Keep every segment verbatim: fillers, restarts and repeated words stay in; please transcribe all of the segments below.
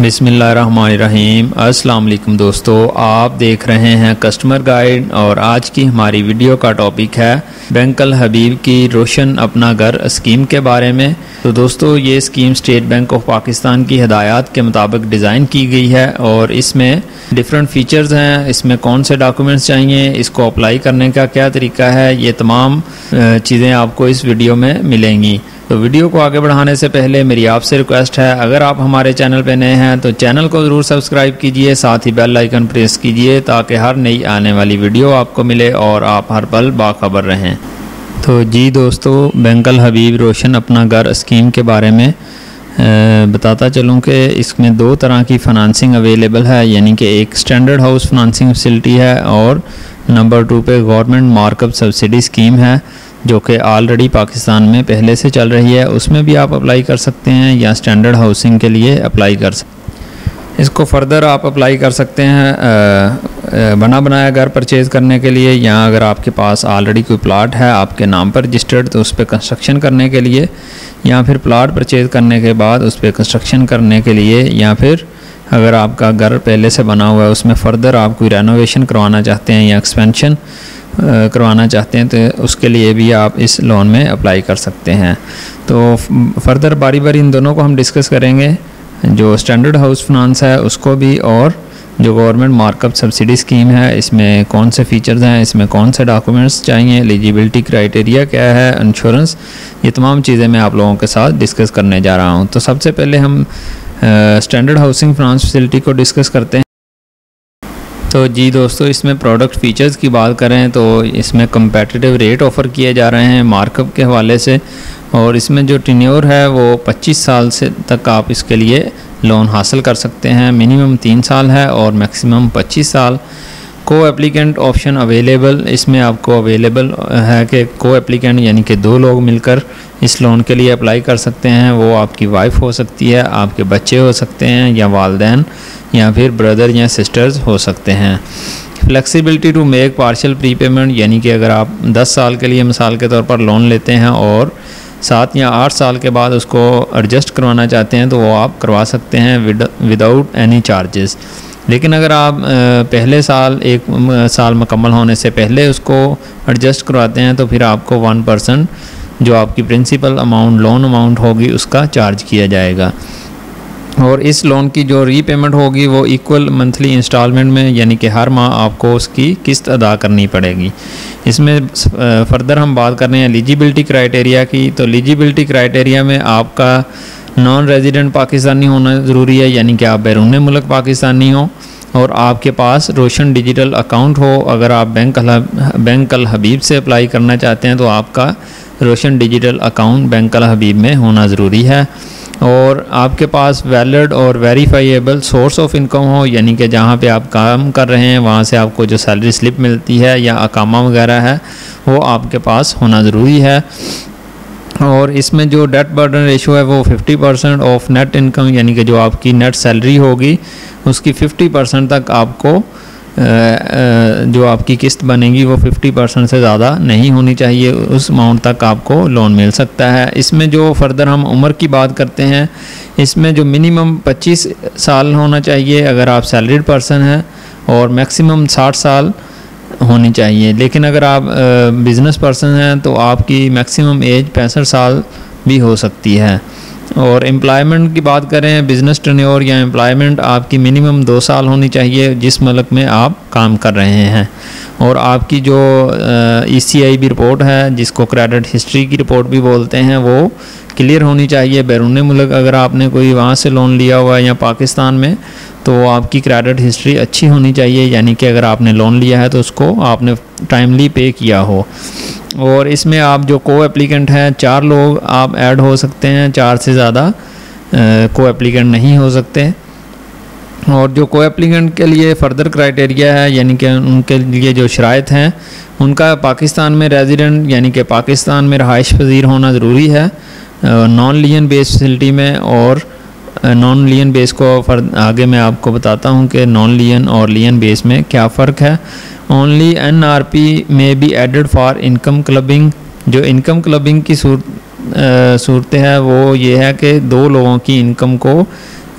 बिस्मिल्लाहिर्रहमानिर्रहीम। अस्सलाम वालेकुम दोस्तों, आप देख रहे हैं कस्टमर गाइड और आज की हमारी वीडियो का टॉपिक है बैंक अल हबीब की रोशन अपना घर स्कीम के बारे में। तो दोस्तों, ये scheme state bank of Pakistan की हिदायत के मुताबिक डिज़ाइन की गई है और इसमें डिफरेंट फीचर्स हैं। इसमें कौन से डॉक्यूमेंट्स चाहिए, इसको अप्लाई करने का क्या तरीका है, ये तमाम चीज़ें आपको इस वीडियो में मिलेंगी। तो वीडियो को आगे बढ़ाने से पहले मेरी आपसे रिक्वेस्ट है, अगर आप हमारे चैनल पर नए हैं तो चैनल को ज़रूर सब्सक्राइब कीजिए, साथ ही बेल आइकन प्रेस कीजिए ताकि हर नई आने वाली वीडियो आपको मिले और आप हर पल बाखबर रहें। तो जी दोस्तों, बैंक अल हबीब रोशन अपना घर स्कीम के बारे में बताता चलूँ कि इसमें दो तरह की फ़ाइनेंसिंग अवेलेबल है, यानी कि एक स्टैंडर्ड हाउस फाइनेंसिंग फैसिलिटी है और नंबर टू पे गवर्नमेंट मार्कअप सब्सिडी स्कीम है जो कि ऑलरेडी पाकिस्तान में पहले से चल रही है। उसमें भी आप अप्लाई कर सकते हैं या स्टैंडर्ड हाउसिंग के लिए अप्लाई कर सकते हैं। इसको फर्दर आप अप्लाई कर सकते हैं बना बनाया घर परचेज़ करने के लिए, या अगर आपके पास ऑलरेडी कोई प्लाट है आपके नाम पर रजिस्टर्ड तो उस पर कंस्ट्रक्शन करने के लिए, या फिर प्लाट परचेज़ करने के बाद उस पर कंस्ट्रक्शन करने के लिए, या फिर अगर आपका घर पहले से बना हुआ है उसमें फ़र्दर आप कोई रेनोवेशन करवाना चाहते हैं या एक्सपेंशन करवाना चाहते हैं तो उसके लिए भी आप इस लोन में अप्लाई कर सकते हैं। तो फर्दर बारी बारी इन दोनों को हम डिस्कस करेंगे, जो स्टैंडर्ड हाउस फाइनेंस है उसको भी, और जो गवर्नमेंट मार्कअप सब्सिडी स्कीम है इसमें कौन से फ़ीचर्स हैं, इसमें कौन से डॉक्यूमेंट्स चाहिए, एलिजिबिलिटी क्राइटेरिया क्या है, इंश्योरेंस, ये तमाम चीज़ें मैं आप लोगों के साथ डिस्कस करने जा रहा हूँ। तो सबसे पहले हम स्टैंडर्ड हाउसिंग फाइनेंस फैसिलिटी को डिस्कस करते हैं। तो जी दोस्तों, इसमें प्रोडक्ट फ़ीचर्स की बात करें तो इसमें कम्पेटिटिव रेट ऑफ़र किए जा रहे हैं मार्कअप के हवाले से, और इसमें जो टेन्योर है वो पच्चीस साल से तक आप इसके लिए लोन हासिल कर सकते हैं। मिनिमम तीन साल है और मैक्सिमम पच्चीस साल। को एप्लीकेंट ऑप्शन अवेलेबल, इसमें आपको अवेलेबल है कि को एप्लीकेंट यानी कि दो लोग मिलकर इस लोन के लिए अप्लाई कर सकते हैं। वो आपकी वाइफ हो सकती है, आपके बच्चे हो सकते हैं, या वालदैन, या फिर ब्रदर या सिस्टर्स हो सकते हैं। Flexibility to make partial pre payment, यानी कि अगर आप दस साल के लिए मिसाल के तौर पर लोन लेते हैं और सात या आठ साल के बाद उसको एडजस्ट करवाना चाहते हैं तो वो आप करवा सकते हैं विदाउट एनी चार्जेस। लेकिन अगर आप पहले साल एक साल मुकम्मल होने से पहले उसको एडजस्ट करवाते हैं तो फिर आपको वन परसेंट जो आपकी प्रिंसिपल अमाउंट लोन अमाउंट होगी उसका चार्ज किया जाएगा। और इस लोन की जो रीपेमेंट होगी वो इक्वल मंथली इंस्टॉलमेंट में, यानी कि हर माह आपको उसकी किस्त अदा करनी पड़ेगी। इसमें फर्दर हम बात कर रहे हैं एलिजिबिलिटी क्राइटेरिया की। तो एलिजिबिलिटी क्राइटेरिया में आपका नॉन रेजिडेंट पाकिस्तानी होना ज़रूरी है, यानी कि आप बैरून मुल्क पाकिस्तानी हो और आपके पास रोशन डिजिटल अकाउंट हो। अगर आप बैंक अल बैंक अल हबीब से अप्लाई करना चाहते हैं तो आपका Roshan digital account bank Al Habib में होना ज़रूरी है, और आपके पास वैलिड और वेरीफाइएबल सोर्स ऑफ इनकम हो, यानी कि जहाँ पे आप काम कर रहे हैं वहाँ से आपको जो सैलरी स्लिप मिलती है या अकामा वगैरह है वो आपके पास होना ज़रूरी है। और इसमें जो डेट बर्डन रेशो है वो fifty percent of net income, यानी कि जो आपकी नेट सैलरी होगी उसकी फिफ्टी परसेंट तक आपको जो आपकी किस्त बनेगी वो फिफ्टी परसेंट से ज़्यादा नहीं होनी चाहिए, उस अमाउंट तक आपको लोन मिल सकता है। इसमें जो फर्दर हम उम्र की बात करते हैं, इसमें जो मिनिमम पच्चीस साल होना चाहिए अगर आप सैलरीड पर्सन हैं, और मैक्सिमम साठ साल होनी चाहिए। लेकिन अगर आप बिज़नेस पर्सन हैं तो आपकी मैक्सिमम एज पैंसठ साल भी हो सकती है। और एम्प्लॉयमेंट की बात करें, बिज़नेस टेन्योर या एम्प्लॉयमेंट आपकी मिनिमम दो साल होनी चाहिए जिस मुल्क में आप काम कर रहे हैं, और आपकी जो E C I B report है जिसको क्रेडिट हिस्ट्री की रिपोर्ट भी बोलते हैं वो क्लियर होनी चाहिए। बैरून मुल्क अगर आपने कोई वहाँ से लोन लिया हुआ है या पाकिस्तान में तो आपकी क्रेडिट हिस्ट्री अच्छी होनी चाहिए, यानी कि अगर आपने लोन लिया है तो उसको आपने टाइमली पे किया हो। और इसमें आप जो को एप्लीकेंट हैं चार लोग आप ऐड हो सकते हैं, चार से ज़्यादा को एप्लीकेंट नहीं हो सकते। और जो को एप्लीकेंट के लिए फ़र्दर क्राइटेरिया है, यानी कि उनके लिए जो शराइत हैं उनका पाकिस्तान में रेजिडेंट यानी कि पाकिस्तान में रहाइश पजीर होना ज़रूरी है नॉन लियन बेस फैसिलिटी में। और नॉन लियन बेस को फर्द आगे मैं आपको बताता हूँ कि नॉन लियन और लियन बेस में क्या फ़र्क है। ओनली एन आर पी में be added for income clubbing. जो इनकम क्लबिंग की सूरत सूरत है वो ये है कि दो लोगों की इनकम को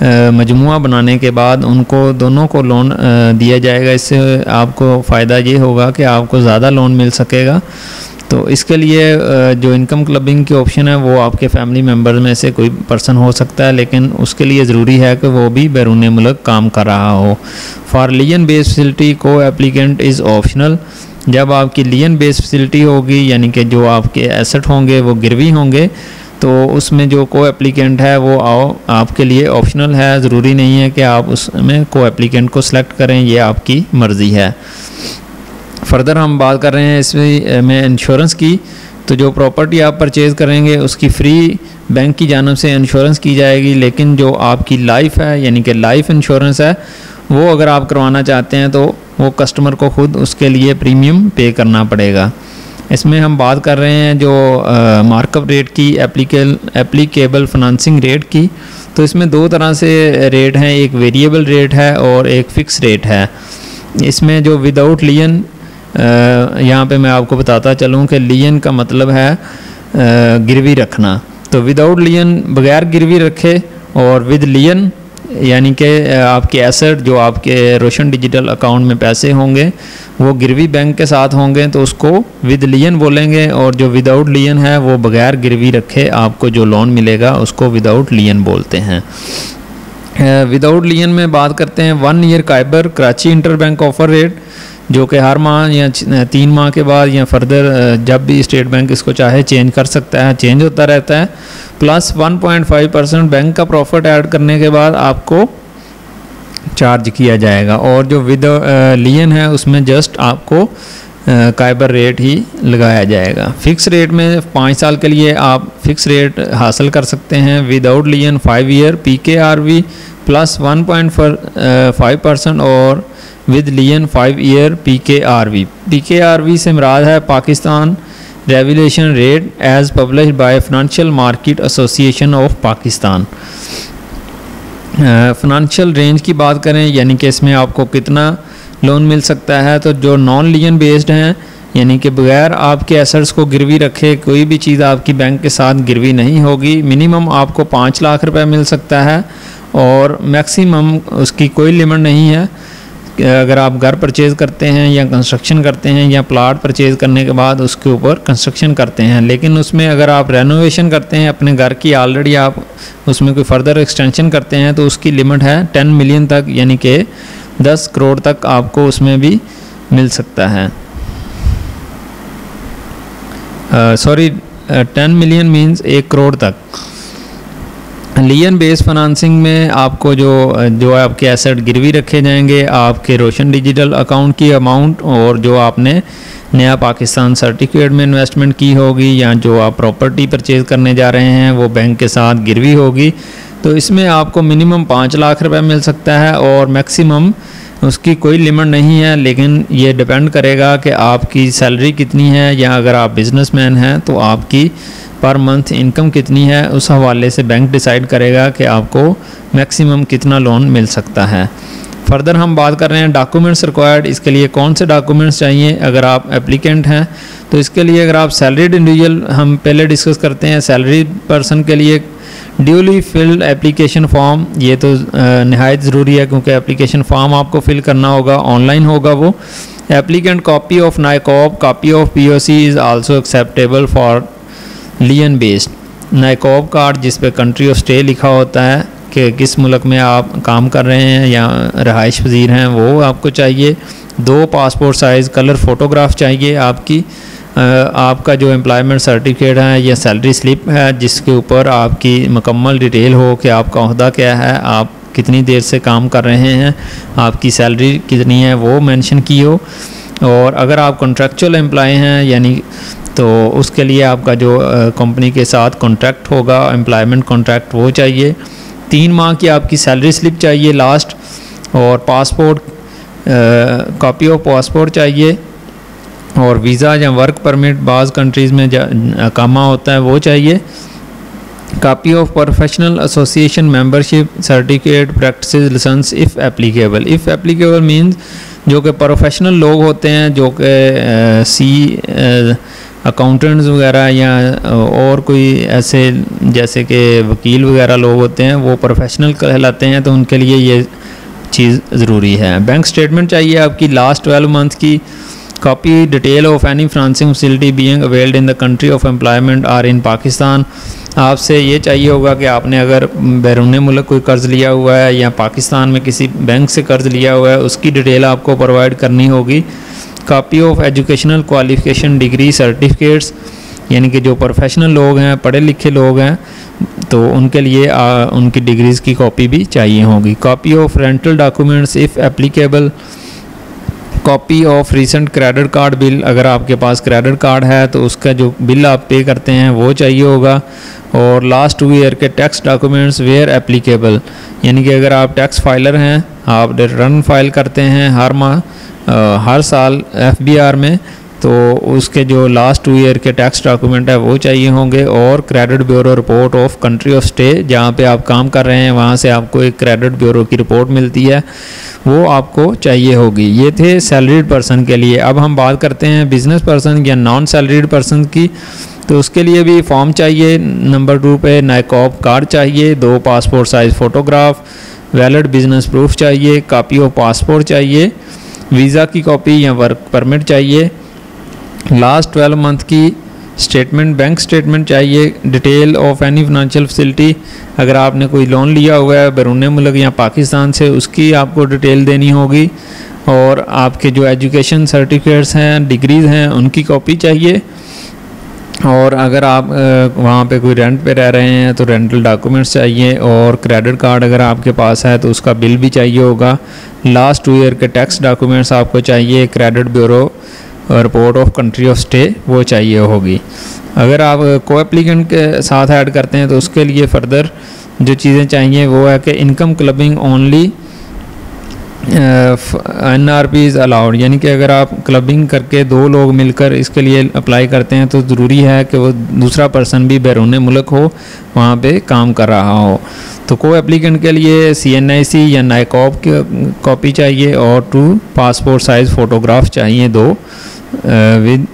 मजमुआ बनाने के बाद उनको दोनों को लोन दिया जाएगा। इससे आपको फ़ायदा ये होगा कि आपको ज़्यादा लोन मिल सकेगा। तो इसके लिए जो इनकम क्लबिंग की ऑप्शन है वो आपके फैमिली मेम्बर में से कोई पर्सन हो सकता है, लेकिन उसके लिए ज़रूरी है कि वो भी बैरून मुल्क काम कर रहा हो। फॉर लियन बेस्ड फैसिलिटी को एप्लीकेंट इज़ ऑप्शनल। जब आपकी लियन बेस्ड फैसिलिटी होगी, यानी कि जो आपके एसेट होंगे वो गिरवी होंगे, तो उसमें जो को एप्लीकेंट है वो आओ आपके लिए ऑप्शनल है। ज़रूरी नहीं है कि आप उसमें को एप्लीकेंट को सिलेक्ट करें, ये आपकी मर्ज़ी है। फर्दर हम बात कर रहे हैं इसमें में इंश्योरेंस की। तो जो प्रॉपर्टी आप परचेज़ करेंगे उसकी फ्री बैंक की जानिब से इंश्योरेंस की जाएगी, लेकिन जो आपकी लाइफ है यानी कि लाइफ इंश्योरेंस है वो अगर आप करवाना चाहते हैं तो वो कस्टमर को खुद उसके लिए प्रीमियम पे करना पड़ेगा। इसमें हम बात कर रहे हैं जो मार्कअप रेट की, एप्लीकेल एप्लीकेबल फाइनेंसिंग रेट की। तो इसमें दो तरह से रेट हैं, एक वेरिएबल रेट है और एक फ़िक्स रेट है। इसमें जो विदाउट लियन, यहाँ पे मैं आपको बताता चलूँ कि लियन का मतलब है गिरवी रखना। तो विदाउट लियन बगैर गिरवी रखे, और विद लियन यानी कि आपके एसेट जो आपके रोशन डिजिटल अकाउंट में पैसे होंगे वो गिरवी बैंक के साथ होंगे, तो उसको विद लियन बोलेंगे। और जो विदाउट लियन है वो बगैर गिरवी रखे आपको जो लोन मिलेगा उसको विदाउट लियन बोलते हैं। विदाउट लियन में बात करते हैं one year KIBOR Karachi inter bank offer rate, जो कि हर माह या तीन माह के बाद या फर्दर जब भी स्टेट बैंक इसको चाहे चेंज कर सकता है, चेंज होता रहता है। Plus one point five percent bank का प्रॉफिट ऐड करने के बाद आपको चार्ज किया जाएगा। और जो विद लियन है उसमें जस्ट आपको काइबर रेट ही लगाया जाएगा। फ़िक्स रेट में पाँच साल के लिए आप फ़िक्स रेट हासिल कर सकते हैं। Without lien five year P K R V plus one point five percent और with lien five year P K R V. P K R V से मुराद है Pakistan revaluation rate as published by financial market association of Pakistan. Financial range की बात करें यानी कि इसमें आपको कितना लोन मिल सकता है, तो जो नॉन लियन बेस्ड हैं यानी कि बगैर आपके एसेट्स को गिरवी रखे कोई भी चीज़ आपकी बैंक के साथ गिरवी नहीं होगी, मिनिमम आपको पाँच लाख रुपए मिल सकता है और मैक्सिमम उसकी कोई लिमिट नहीं है। अगर आप घर परचेज़ करते हैं या कंस्ट्रक्शन करते हैं या प्लाट परचेज़ करने के बाद उसके ऊपर कंस्ट्रक्शन करते हैं, लेकिन उसमें अगर आप रेनोवेशन करते हैं अपने घर की, ऑलरेडी आप उसमें कोई फर्दर एक्सटेंशन करते हैं तो उसकी लिमिट है टेन मिलियन तक, यानी कि दस करोड़ तक आपको उसमें भी मिल सकता है। सॉरी टेन मिलियन मीन्स एक करोड़ तक। लियन बेस्ड फाइनेंसिंग में आपको जो जो आपके एसेट गिरवी रखे जाएंगे, आपके रोशन डिजिटल अकाउंट की अमाउंट और जो आपने नया पाकिस्तान सर्टिफिकेट में इन्वेस्टमेंट की होगी या जो आप प्रॉपर्टी परचेज़ करने जा रहे हैं वो बैंक के साथ गिरवी होगी, तो इसमें आपको मिनिमम पाँच लाख रुपए मिल सकता है और मैक्सिमम उसकी कोई लिमिट नहीं है। लेकिन ये डिपेंड करेगा कि आपकी सैलरी कितनी है या अगर आप बिजनेसमैन हैं तो आपकी पर मंथ इनकम कितनी है, उस हवाले से बैंक डिसाइड करेगा कि आपको मैक्सिमम कितना लोन मिल सकता है। फर्दर हम बात कर रहे हैं डॉक्यूमेंट्स रिक्वायर्ड। इसके लिए कौन से डॉक्यूमेंट्स चाहिए अगर आप एप्लीकेंट हैं, तो इसके लिए अगर आप सैलरीड इंडिविजुअल, हम पहले डिस्कस करते हैं सैलरी पर्सन के लिए ड्यूली फिल्ड एप्लीकेशन फॉर्म। ये तो नहायत ज़रूरी है क्योंकि एप्लीकेशन फॉर्म आपको फिल करना होगा, ऑनलाइन होगा वो। Applicant copy of NICOP, copy of P O C is also acceptable for lien based. NICOP card जिस पे कंट्री ऑफ स्टे लिखा होता है कि किस मुल्क में आप काम कर रहे हैं या रहाइश पजीर हैं, वो आपको चाहिए। दो पासपोर्ट साइज़ कलर फ़ोटोग्राफ चाहिए आपकी। आपका जो एम्प्लॉयमेंट सर्टिफिकेट है या सैलरी स्लिप है जिसके ऊपर आपकी मुकम्मल डिटेल हो कि आपका ओहदा क्या है, आप कितनी देर से काम कर रहे हैं, आपकी सैलरी कितनी है, वो मेंशन की हो। और अगर आप कॉन्ट्रैक्चुअल एम्प्लॉय हैं यानी तो उसके लिए आपका जो कंपनी के साथ कॉन्ट्रैक्ट होगा, एम्प्लॉयमेंट कॉन्ट्रैक्ट, वो चाहिए। तीन माह की आपकी सैलरी स्लिप चाहिए लास्ट, और पासपोर्ट, कॉपी ऑफ पासपोर्ट चाहिए, और वीज़ा या वर्क परमिट बाज़ कंट्रीज़ में कामा होता है वो चाहिए। Copy of professional association membership certificate practice license if applicable. If applicable means जो कि प्रोफेशनल लोग होते हैं जो कि सी अकाउंटेंट्स वगैरह या और कोई ऐसे जैसे कि वकील वगैरह लोग होते हैं वो प्रोफेशनल कहलाते हैं, तो उनके लिए ये चीज़ ज़रूरी है। बैंक स्टेटमेंट चाहिए आपकी लास्ट ट्वेल्व मंथ की। Copy detail of any financing facility being availed in the country of employment or in Pakistan. आपसे ये चाहिए होगा कि आपने अगर बैरून मुल्क कोई कर्ज़ लिया हुआ है या पाकिस्तान में किसी बैंक से कर्ज़ लिया हुआ है, उसकी डिटेल आपको प्रोवाइड करनी होगी। Copy of educational qualification degree certificates, यानी कि जो प्रोफेशनल लोग हैं, पढ़े लिखे लोग हैं, तो उनके लिए आ, उनकी डिग्रीज़ की कॉपी भी चाहिए होगी। Copy of rental documents if applicable. Copy of recent credit card bill, अगर आपके पास क्रेडिट कार्ड है तो उसका जो बिल आप पे करते हैं वो चाहिए होगा। और लास्ट टू ईयर के टैक्स डॉक्यूमेंट्स वेयर एप्लीकेबल, यानी कि अगर आप टैक्स फाइलर हैं, आप रिटर्न फाइल करते हैं हर माह हर साल एफ बी आर में, तो उसके जो लास्ट टू ईयर के टैक्स डॉक्यूमेंट है वो चाहिए होंगे। और credit bureau report of country of stay, जहाँ पे आप काम कर रहे हैं वहाँ से आपको एक क्रेडिट ब्यूरो की रिपोर्ट मिलती है, वो आपको चाहिए होगी। ये थे सैलरीड पर्सन के लिए। अब हम बात करते हैं बिजनेस पर्सन या नॉन सैलरीड पर्सन की, तो उसके लिए भी फॉर्म चाहिए। नंबर टू पे नाइकॉब कार्ड चाहिए, दो passport size photograph, valid business proof चाहिए, कॉपी ऑफ पासपोर्ट चाहिए, वीज़ा की कॉपी या वर्क परमिट चाहिए, लास्ट ट्वेल्व मंथ की स्टेटमेंट बैंक स्टेटमेंट चाहिए, detail of any financial facility, अगर आपने कोई लोन लिया हुआ है बैरून मुल्क या पाकिस्तान से, उसकी आपको डिटेल देनी होगी। और आपके जो एजुकेशन सर्टिफिकेट्स हैं, डिग्रीज़ हैं, उनकी कॉपी चाहिए। और अगर आप वहाँ पे कोई रेंट पे रह रहे हैं तो रेंटल डॉक्यूमेंट्स चाहिए। और क्रेडिट कार्ड अगर आपके पास है तो उसका बिल भी चाहिए होगा। लास्ट टू ईयर के टैक्स डॉक्यूमेंट्स आपको चाहिए। Credit bureau report of country of stay वो चाहिए होगी। अगर आप को एप्लीकेंट के साथ ऐड करते हैं तो उसके लिए फ़र्दर जो चीज़ें चाहिए वो है कि income clubbing only N R P is allowed, यानी कि अगर आप क्लबिंग करके दो लोग मिलकर इसके लिए अप्लाई करते हैं तो ज़रूरी है कि वो दूसरा पर्सन भी बैरून मुल्क हो, वहाँ पे काम कर रहा हो। तो को एप्लीकेंट के लिए सी एन आई सी या नाइकॉब की कॉपी चाहिए और टू पासपोर्ट साइज़ फ़ोटोग्राफ चाहिए दो विद।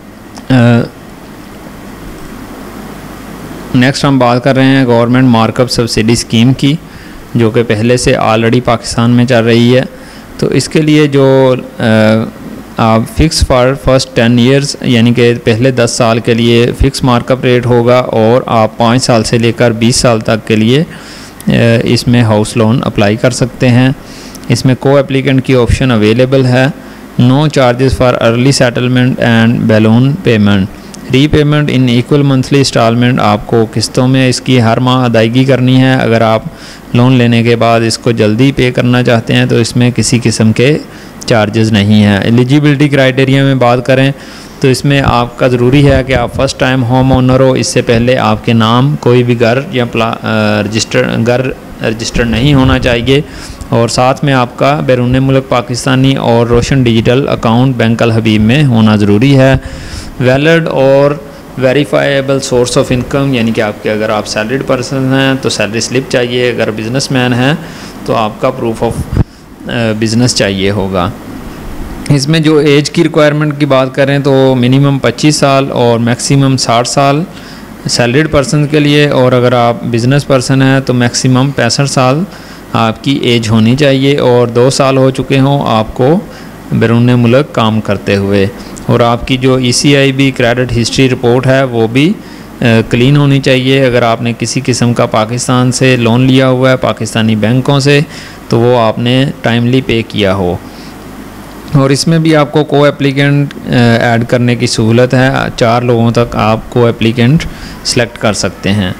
नेक्स्ट हम बात कर रहे हैं गवर्नमेंट मार्कअप सब्सिडी स्कीम की, जो कि पहले से ऑलरेडी पाकिस्तान में चल रही है। तो इसके लिए जो आप fix for first ten years, यानी कि पहले दस साल के लिए फ़िक्स मार्कअप रेट होगा, और आप पाँच साल से लेकर बीस साल तक के लिए इसमें हाउस लोन अप्लाई कर सकते हैं। इसमें को एप्लीकेंट की ऑप्शन अवेलेबल है। No charges for early settlement and balloon payment, repayment in equal monthly installment, आपको किस्तों में इसकी हर माह अदायगी करनी है। अगर आप लोन लेने के बाद इसको जल्दी पे करना चाहते हैं तो इसमें किसी किस्म के चार्जेस नहीं हैं। एलिजिबिलिटी क्राइटेरिया में बात करें तो इसमें आपका ज़रूरी है कि आप फर्स्ट टाइम होम ओनर हो, इससे पहले आपके नाम कोई भी घर या रजिस्टर घर रजिस्टर्ड नहीं होना चाहिए, और साथ में आपका बैरून मुल्क पाकिस्तानी और Roshan digital account bank Al Habib में होना ज़रूरी है। वैलिड और वेरीफाइबल सोर्स ऑफ इनकम, यानी कि आपके अगर आप सैलरीड पर्सन हैं तो सैलरी स्लिप चाहिए, अगर बिजनेसमैन हैं तो आपका प्रूफ ऑफ बिज़नेस चाहिए होगा। इसमें जो एज की रिक्वायरमेंट की बात करें तो मिनिमम पच्चीस साल और मैक्सिमम साठ साल सैलरीड पर्सन के लिए, और अगर आप बिज़नेस पर्सन हैं तो मैक्सिमम पैंसठ साल आपकी एज होनी चाहिए, और दो साल हो चुके हों आपको बैरून मुल्क काम करते हुए। और आपकी जो E C I B credit history report है वो भी क्लीन होनी चाहिए। अगर आपने किसी किस्म का पाकिस्तान से लोन लिया हुआ है पाकिस्तानी बैंकों से, तो वो आपने टाइमली पे किया हो। और इसमें भी आपको को एप्लीकेंट ऐड करने की सहूलत है, चार लोगों तक आप को एप्लीकेंट सेलेक्ट कर सकते हैं।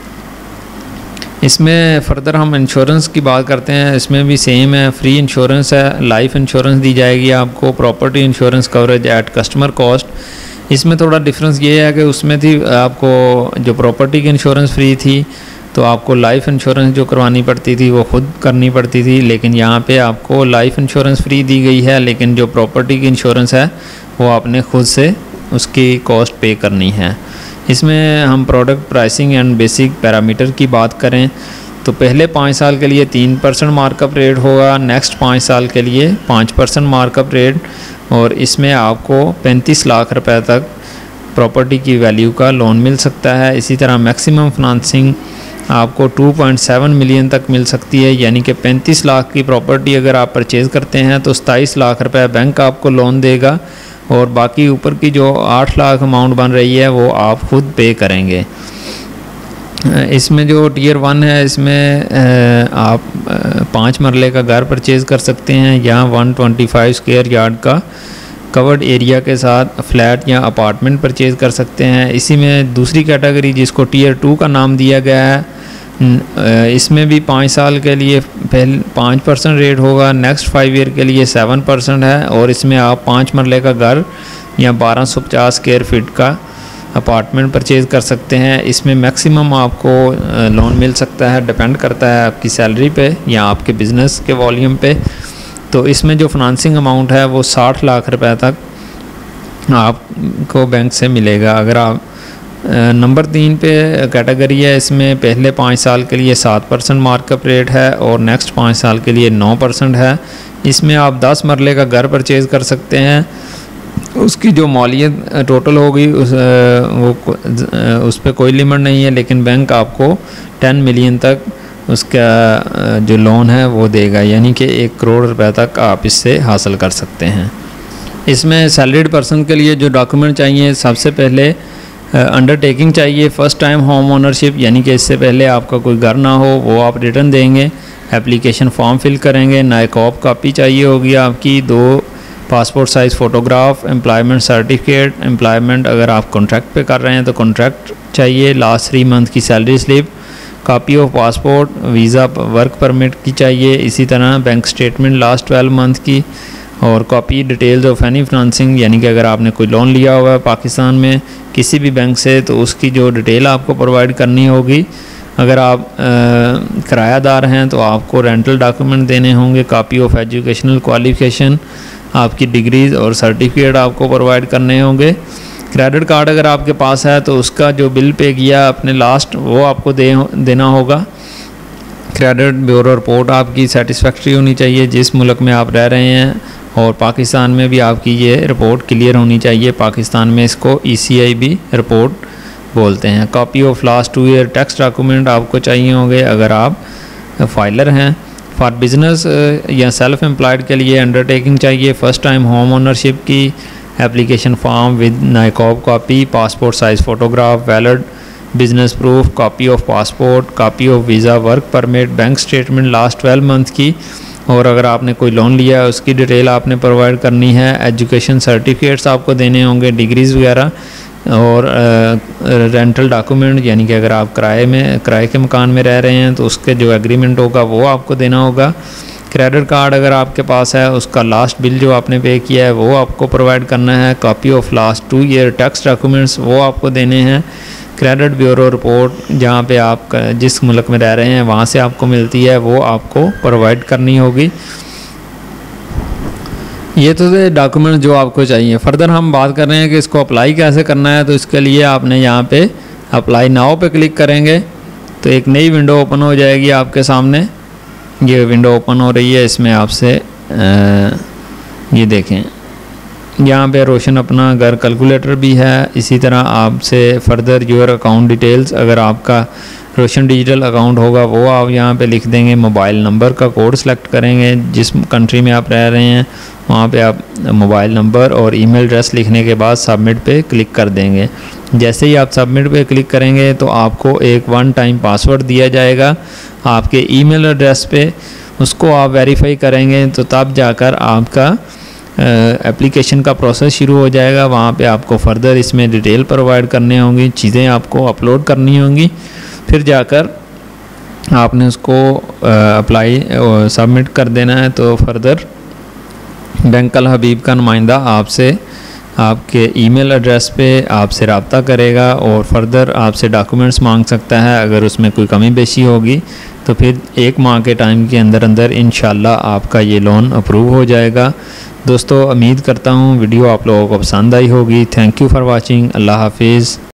इसमें फ़र्दर हम इंश्योरेंस की बात करते हैं, इसमें भी सेम है, फ्री इंश्योरेंस है, लाइफ इंश्योरेंस दी जाएगी आपको, property insurance coverage at customer cost. इसमें थोड़ा डिफरेंस ये है कि उसमें थी आपको जो प्रॉपर्टी की इंश्योरेंस फ्री थी, तो आपको लाइफ इंश्योरेंस जो करवानी पड़ती थी वो खुद करनी पड़ती थी, लेकिन यहाँ पे आपको लाइफ इंश्योरेंस फ्री दी गई है, लेकिन जो प्रॉपर्टी की इंश्योरेंस है वो आपने खुद से उसकी कॉस्ट पे करनी है। इसमें हम product pricing and basic parameter की बात करें तो पहले पाँच साल के लिए तीन परसेंट मार्कअप रेट होगा, नेक्स्ट पाँच साल के लिए पाँच परसेंट मार्कअप रेट, और इसमें आपको पैंतीस लाख रुपए तक प्रॉपर्टी की वैल्यू का लोन मिल सकता है। इसी तरह मैक्सिमम फाइनेंसिंग आपको टू पॉइंट सेवन मिलियन तक मिल सकती है, यानी कि पैंतीस लाख की प्रॉपर्टी अगर आप परचेज़ करते हैं तो सताईस लाख रुपए बैंक आपको लोन देगा और बाकी ऊपर की जो आठ लाख अमाउंट बन रही है वो आप खुद पे करेंगे। इसमें जो टीयर वन है इसमें आप पाँच मरले का घर परचेज़ कर सकते हैं या one twenty five square yard का कवर्ड एरिया के साथ फ्लैट या अपार्टमेंट परचेज़ कर सकते हैं। इसी में दूसरी कैटेगरी जिसको टीयर टू का नाम दिया गया है, इसमें भी पाँच साल के लिए पहले पाँच परसेंट रेट होगा, नेक्स्ट फाइव ईयर के लिए सेवन परसेंट है और इसमें आप पाँच मरले का घर या बारह सौ पचास स्क्वायर फीट का अपार्टमेंट परचेज़ कर सकते हैं। इसमें मैक्सिमम आपको लोन मिल सकता है, डिपेंड करता है आपकी सैलरी पे या आपके बिज़नेस के वॉल्यूम पे। तो इसमें जो फाइनेंसिंग अमाउंट है वो साठ लाख रुपए तक आपको बैंक से मिलेगा। अगर आप नंबर तीन पे कैटेगरी है, इसमें पहले पाँच साल के लिए सात परसेंट मार्कअप रेट है और नेक्स्ट पाँच साल के लिए नौ परसेंट है। इसमें आप दस मरले का घर परचेज़ कर सकते हैं, उसकी जो मौलियत टोटल होगी उस वो उस पर कोई लिमिट नहीं है, लेकिन बैंक आपको टेन मिलियन तक उसका जो लोन है वो देगा, यानी कि एक करोड़ रुपए तक आप इससे हासिल कर सकते हैं। इसमें सैलरीड पर्सन के लिए जो डॉक्यूमेंट चाहिए, सबसे पहले अंडरटेकिंग चाहिए फर्स्ट टाइम होम ओनरशिप, यानी कि इससे पहले आपका कोई घर ना हो, वो आप रिटर्न देंगे। एप्लीकेशन फॉर्म फिल करेंगे, नायकॉप कापी चाहिए होगी आपकी, दो passport size photograph, employment certificate, employment अगर आप कॉन्ट्रैक्ट पे कर रहे हैं तो कॉन्ट्रैक्ट चाहिए, लास्ट थ्री मंथ की salary slip, copy of passport, visa work permit की चाहिए, इसी तरह bank statement last twelve month की और copy details of any financing, यानी कि अगर आपने कोई लोन लिया हुआ है पाकिस्तान में किसी भी बैंक से तो उसकी जो डिटेल आपको प्रोवाइड करनी होगी। अगर आप किरायादार हैं तो आपको रेंटल डॉक्यूमेंट देने होंगे, कॉपी ऑफ एजुकेशनल क्वालिफिकेशन, आपकी डिग्रीज और सर्टिफिकेट आपको प्रोवाइड करने होंगे। क्रेडिट कार्ड अगर आपके पास है तो उसका जो बिल पे किया अपने लास्ट वो आपको दे देना होगा। क्रेडिट ब्यूरो रिपोर्ट आपकी सेटिस्फैक्ट्री होनी चाहिए जिस मुल्क में आप रह रहे हैं, और पाकिस्तान में भी आपकी ये रिपोर्ट क्लियर होनी चाहिए। पाकिस्तान में इसको ई सी आई बी रिपोर्ट बोलते हैं। Copy of last two year tax document आपको चाहिए होंगे अगर आप फाइलर हैं। फॉर बिज़नेस या सेल्फ एम्प्लॉयड के लिए अंडरटेकिंग चाहिए, फ़र्स्ट टाइम होम ओनरशिप की application form with NICOP copy, passport size photograph, valid business proof, copy of passport, copy of visa work permit, bank statement last twelve month की, और अगर आपने कोई loan लिया है उसकी डिटेल आपने प्रोवाइड करनी है। एजुकेशन सर्टिफिकेट्स आपको देने होंगे, डिग्रीज़ वगैरह, और रेंटल डॉक्यूमेंट, यानी कि अगर आप किराए में किराए के मकान में रह रहे हैं तो उसके जो एग्रीमेंट होगा वो आपको देना होगा। क्रेडिट कार्ड अगर आपके पास है उसका लास्ट बिल जो आपने पे किया है वो आपको प्रोवाइड करना है। Copy of last two year tax documents वो आपको देने हैं। क्रेडिट ब्यूरो रिपोर्ट जहाँ पे आप जिस मुल्क में रह रहे हैं वहाँ से आपको मिलती है वो आपको प्रोवाइड करनी होगी। ये तो थे डॉक्यूमेंट जो आपको चाहिए। फर्दर हम बात कर रहे हैं कि इसको अप्लाई कैसे करना है, तो इसके लिए आपने यहाँ पे अप्लाई नाउ पे क्लिक करेंगे तो एक नई विंडो ओपन हो जाएगी आपके सामने। ये विंडो ओपन हो रही है, इसमें आपसे ये देखें यहाँ पे रोशन अपना घर कैलकुलेटर भी है। इसी तरह आपसे फर्दर योर अकाउंट डिटेल्स, अगर आपका रोशन डिजिटल अकाउंट होगा वो आप यहाँ पे लिख देंगे। मोबाइल नंबर का कोड सेलेक्ट करेंगे, जिस कंट्री में आप रह रहे हैं वहाँ पे आप मोबाइल नंबर और ईमेल एड्रेस लिखने के बाद सबमिट पे क्लिक कर देंगे। जैसे ही आप सबमिट पे क्लिक करेंगे तो आपको एक वन टाइम पासवर्ड दिया जाएगा आपके ईमेल एड्रेस पे, उसको आप वेरीफाई करेंगे तो तब जाकर आपका एप्लीकेशन का प्रोसेस शुरू हो जाएगा। वहाँ पे आपको फर्दर इसमें डिटेल प्रोवाइड करने होंगी, चीज़ें आपको अपलोड करनी होंगी, फिर जाकर आपने उसको अप्लाई सबमिट कर देना है। तो फर्दर बैंक अल हबीब का नुमाइंदा आपसे आपके ईमेल एड्रेस पे आपसे रब्ता करेगा और फर्दर आपसे डॉक्यूमेंट्स मांग सकता है। अगर उसमें कोई कमी बेशी होगी तो फिर एक माह के टाइम के अंदर अंदर इंशाल्लाह आपका ये लोन अप्रूव हो जाएगा। दोस्तों, उम्मीद करता हूँ वीडियो आप लोगों को पसंद आई होगी। Thank you for watching. अल्लाह हाफिज़।